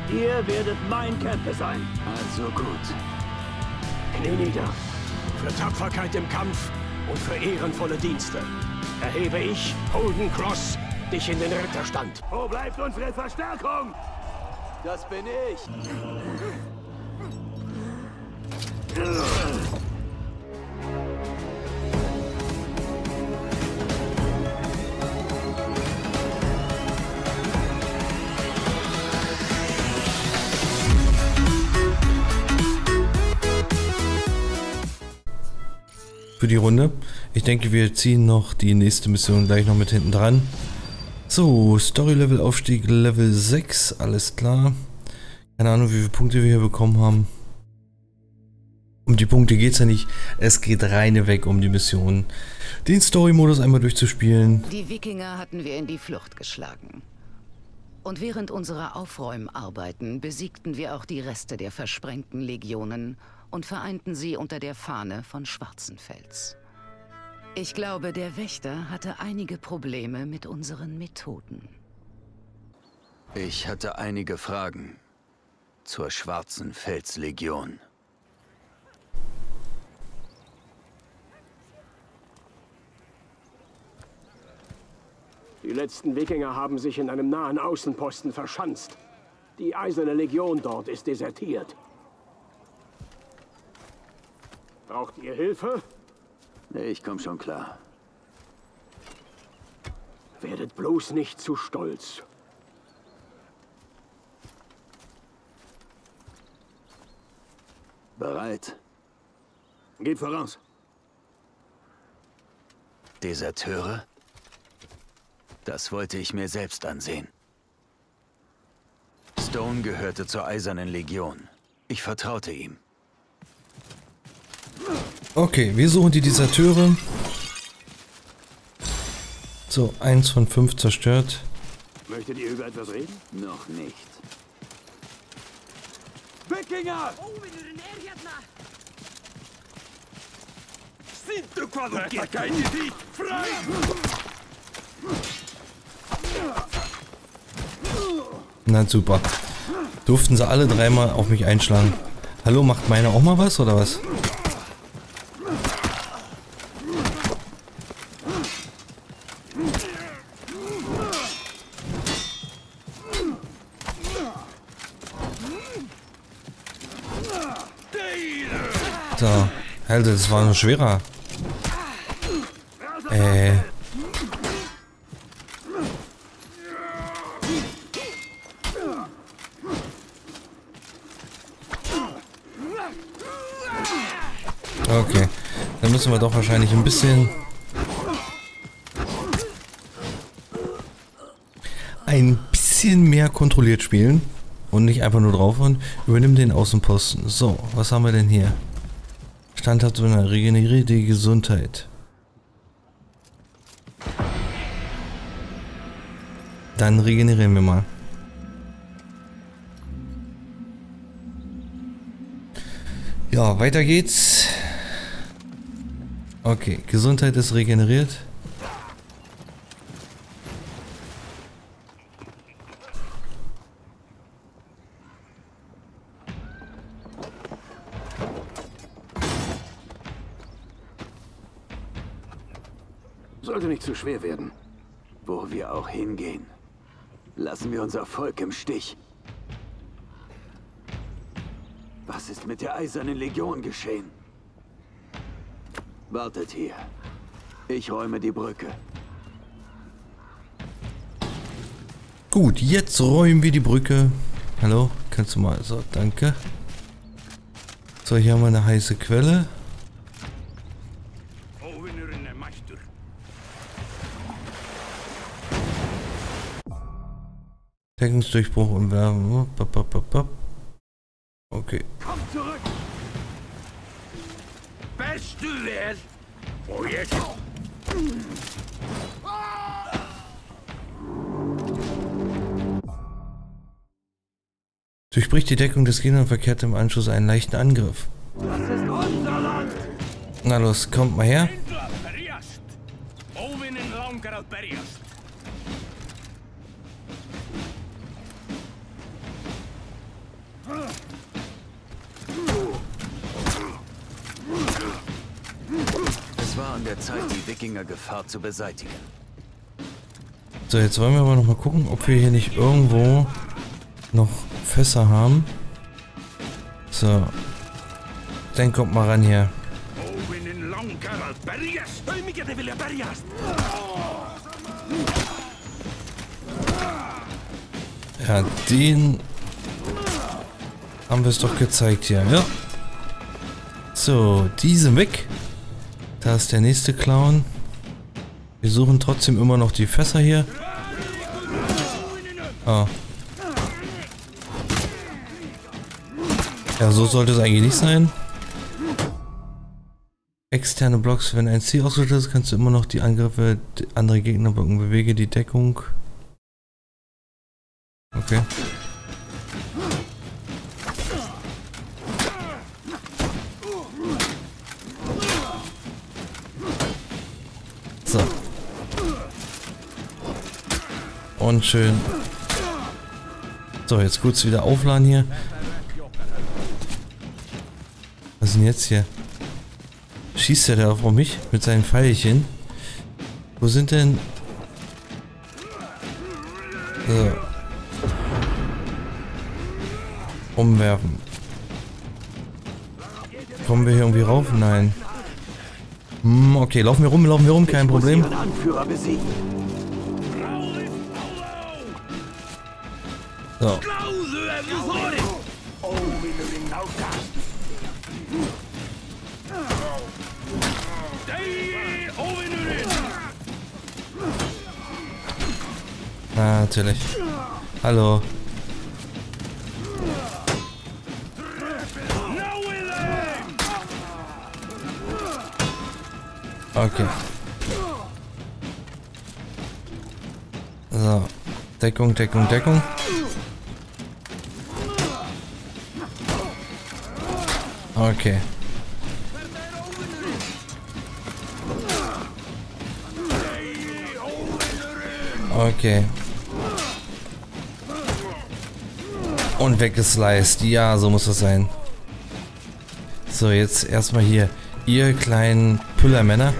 Ihr werdet mein Kämpfer sein. Also gut. Knie nieder. Für Tapferkeit im Kampf und für ehrenvolle Dienste erhebe ich, Holden Cross, dich in den Ritterstand. Wo bleibt unsere Verstärkung? Das bin ich. Für die Runde. Ich denke, wir ziehen noch die nächste Mission gleich noch mit hinten dran. So, Story-Level Aufstieg Level 6, alles klar. Keine Ahnung, wie viele Punkte wir hier bekommen haben. Um die Punkte geht es ja nicht. Es geht reineweg um die Mission. Den Story-Modus einmal durchzuspielen. Die Wikinger hatten wir in die Flucht geschlagen. Und während unserer Aufräumarbeiten besiegten wir auch die Reste der versprengten Legionen und vereinten sie unter der Fahne von Schwarzenfels. Ich glaube, der Wächter hatte einige Probleme mit unseren Methoden. Ich hatte einige Fragen zur Schwarzenfelslegion. Die letzten Wikinger haben sich in einem nahen Außenposten verschanzt. Die Eiserne Legion dort ist desertiert. Braucht ihr Hilfe? Ich komm schon klar. Werdet bloß nicht zu stolz. Bereit? Geht voraus. Deserteure? Das wollte ich mir selbst ansehen. Stone gehörte zur Eisernen Legion. Ich vertraute ihm. Okay, wir suchen die Deserteure. So, 1 von 5 zerstört. Möchtet ihr über etwas reden? Noch nicht. Wikinger! Frei! Na super. Durften sie alle dreimal auf mich einschlagen. Hallo, macht meine auch mal was, oder was? So, Alter, das war noch schwerer. Okay, dann müssen wir doch wahrscheinlich ein bisschen mehr kontrolliert spielen und nicht einfach nur draufhauen. Übernimm den Außenposten. So, was haben wir denn hier? Standhaft und regeneriert die Gesundheit. Dann regenerieren wir mal. Ja, weiter geht's. Okay, Gesundheit ist regeneriert. Sollte nicht zu schwer werden. Wo wir auch hingehen, lassen wir unser Volk im Stich. Was ist mit der Eisernen Legion geschehen? Wartet hier. Ich räume die Brücke. Gut, jetzt räumen wir die Brücke. Hallo, kannst du mal... So, danke. So, hier haben wir eine heiße Quelle. Deckungsdurchbruch und Wärme. Okay. Komm zurück! Bist du wer? Wo jetzt? Durchbricht die Deckung des Gegners und verkehrt im Anschluss einen leichten Angriff. Das ist unser Land! Na los, kommt mal her. Es war an der Zeit, die Wikinger-Gefahr zu beseitigen. So, jetzt wollen wir aber noch mal gucken, ob wir hier nicht irgendwo noch Fässer haben. So. Dann kommt mal ran hier. Ja, den haben wir es doch gezeigt hier, ja. So, die sind weg. Da ist der nächste Clown. Wir suchen trotzdem immer noch die Fässer hier. Ah. Ja, so sollte es eigentlich nicht sein. Externe Blocks, wenn ein Ziel ausgelöst ist, kannst du immer noch die Angriffe anderer Gegner blocken. Bewege die Deckung. Okay. So. Und schön. So, jetzt kurz wieder aufladen hier. Was ist denn jetzt hier? Schießt der da auf mich mit seinen Pfeilchen? Wo sind denn... So. Umwerfen. Kommen wir hier irgendwie rauf? Nein. Okay, laufen wir rum, kein Problem. So. Ah, natürlich. Hallo. Okay. So. Deckung, Deckung, Deckung. Okay. Okay. Und weggesliced. Ja, so muss das sein. So, jetzt erstmal hier. Ihr kleinen Püllermänner.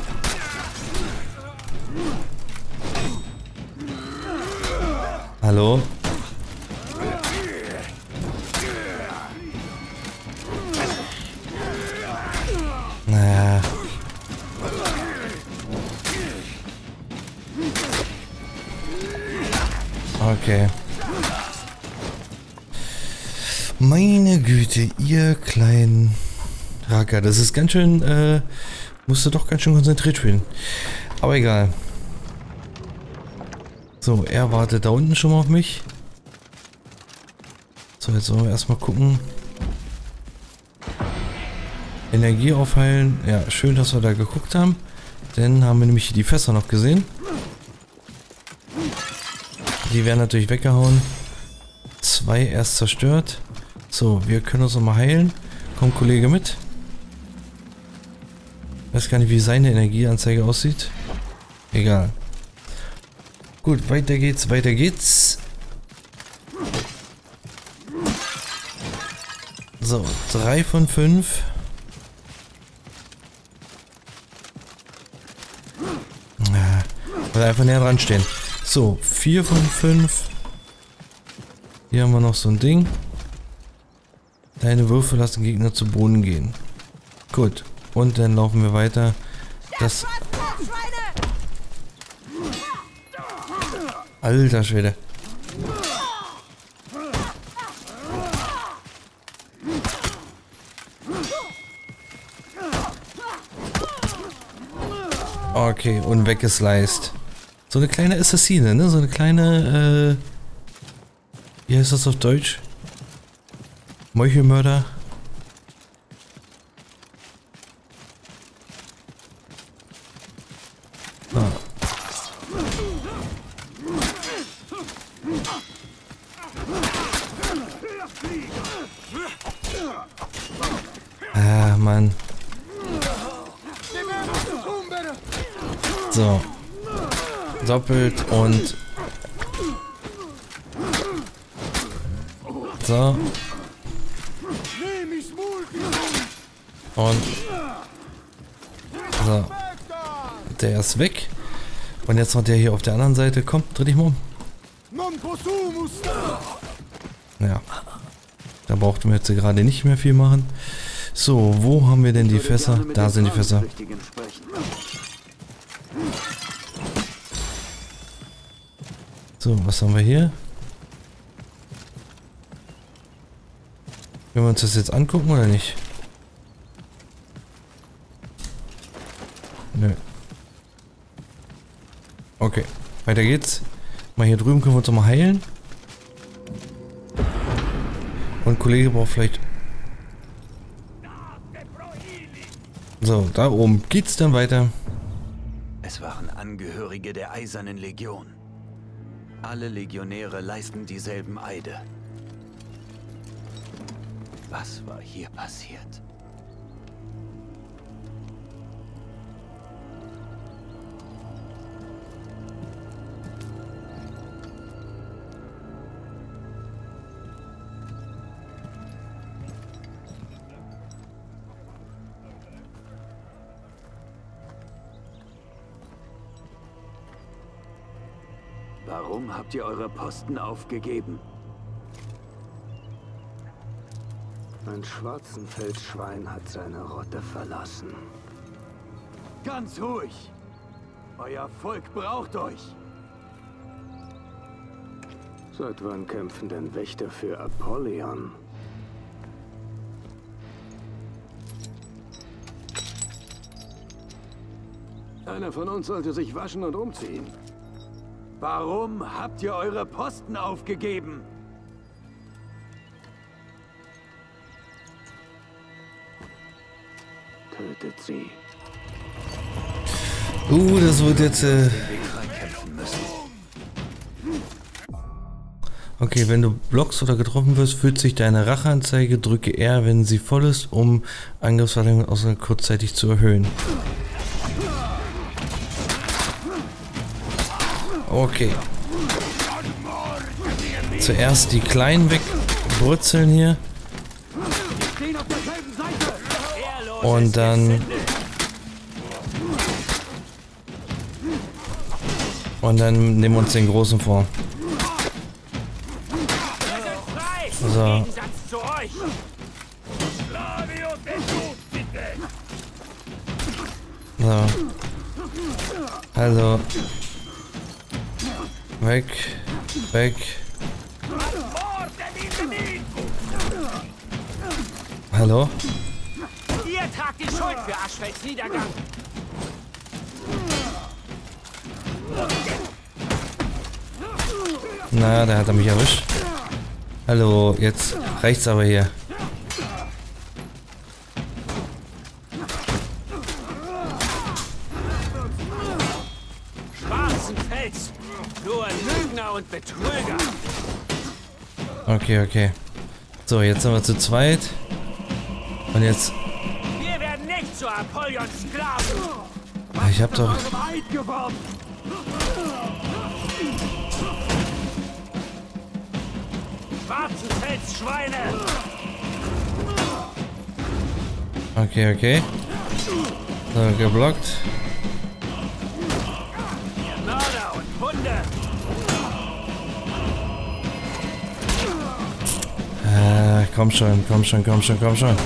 Hallo? Naja. Okay. Meine Güte, ihr kleinen Racker. Das ist ganz schön, musste doch ganz schön konzentriert spielen. Aber egal. So, er wartet da unten schon mal auf mich. So, jetzt sollen wir erstmal gucken. Energie aufheilen. Ja, schön, dass wir da geguckt haben. Dann haben wir nämlich die Fässer noch gesehen. Die werden natürlich weggehauen. 2 erst zerstört. So, wir können uns nochmal heilen. Kommt Kollege mit. Weiß gar nicht, wie seine Energieanzeige aussieht. Egal. Gut, weiter geht's, weiter geht's. So, 3 von 5. Weil einfach näher dran stehen. So, 4 von 5. Hier haben wir noch so ein Ding. Deine Würfe lassen Gegner zu Boden gehen. Gut. Und dann laufen wir weiter. Das... Alter Schwede. Okay, und weggesliced. So eine kleine Assassine, ne? So eine kleine, wie heißt das auf Deutsch? Meuchelmörder. Ah, Mann. So. Doppelt und... So. Und so. Der ist weg. Und jetzt noch der hier auf der anderen Seite. Komm, dreh dich mal um. Ja. Da brauchten wir jetzt gerade nicht mehr viel machen. So, wo haben wir denn die Fässer? Da sind die Fässer. So, was haben wir hier? Können wir uns das jetzt angucken oder nicht? Nö. Okay, weiter geht's. Mal hier drüben können wir uns noch mal heilen. Und ein Kollege braucht vielleicht... So, da oben geht's dann weiter. Es waren Angehörige der Eisernen Legion. Alle Legionäre leisten dieselben Eide. Was war hier passiert? Warum habt ihr eure Posten aufgegeben? Ein Schwarzenfelsschwein hat seine Rotte verlassen. Ganz ruhig! Euer Volk braucht euch! Seit wann kämpfen denn Wächter für Apollyon? Einer von uns sollte sich waschen und umziehen. Warum habt ihr eure Posten aufgegeben? Tötet sie. Das wird jetzt... Okay, wenn du blockst oder getroffen wirst, fühlt sich deine Racheanzeige. Drücke R, wenn sie voll ist, um Angriffsverteidigung außer kurzzeitig zu erhöhen. Okay. Zuerst die Kleinen wegbrutzeln hier. Und dann... Und dann nehmen wir uns den Großen vor. So. So. Also. Weg. Weg. Hallo? Ihr tragt die Schuld für Aschfelds Niedergang. Na, da hat er mich erwischt. Hallo, jetzt reicht's aber hier. Schwarzenfels, nur Lügner und Betrüger. Okay, okay. So, jetzt sind wir zu zweit. Und jetzt... Wir werden nicht zu Apollons Sklaven. Ich hab doch... Schwarzenfels-Schweine. Okay, okay. So, geblockt. Ihr Mörder und Hunde. Komm schon, komm schon, komm schon, komm schon.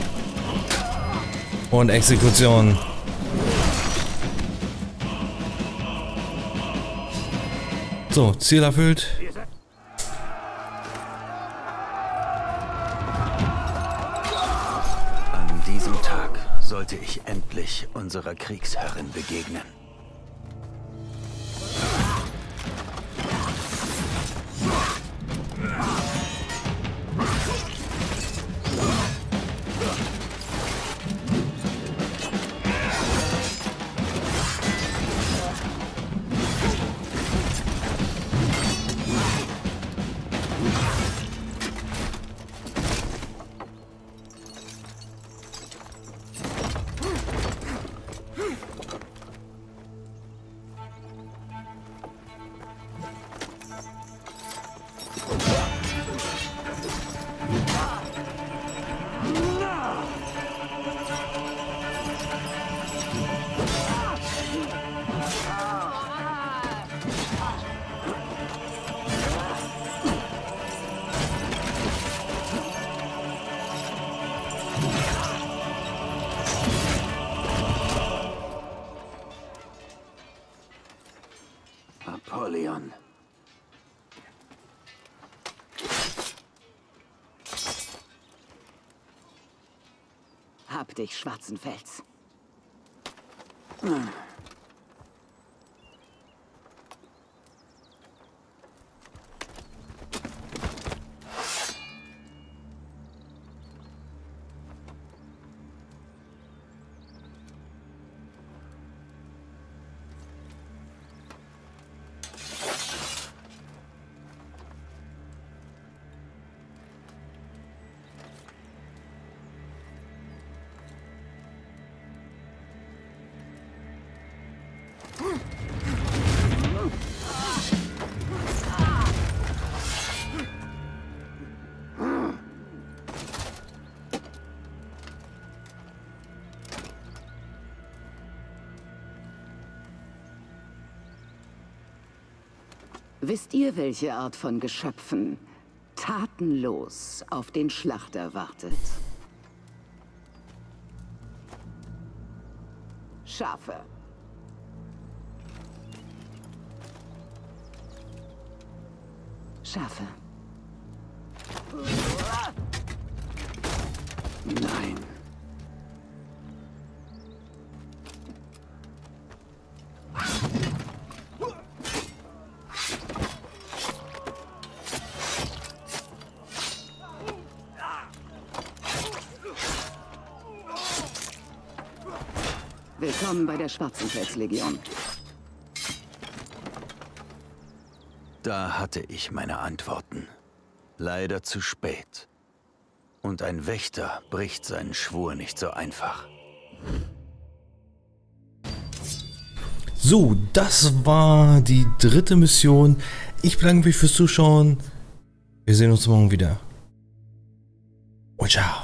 Und Exekution. So, Ziel erfüllt. An diesem Tag sollte ich endlich unserer Kriegsherrin begegnen. Hab dich, Schwarzenfels. Wisst ihr, welche Art von Geschöpfen tatenlos auf den Schlachter wartet? Schafe. Schafe. Nein. Willkommen bei der Schwarzenfels-Legion. Da hatte ich meine Antworten. Leider zu spät. Und ein Wächter bricht seinen Schwur nicht so einfach. So, das war die 3. Mission. Ich bedanke mich fürs Zuschauen. Wir sehen uns morgen wieder. Und ciao.